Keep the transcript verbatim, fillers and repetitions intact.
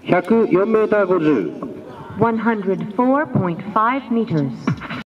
ひゃくよんメーターごじゅう。 one hundred four point five meters.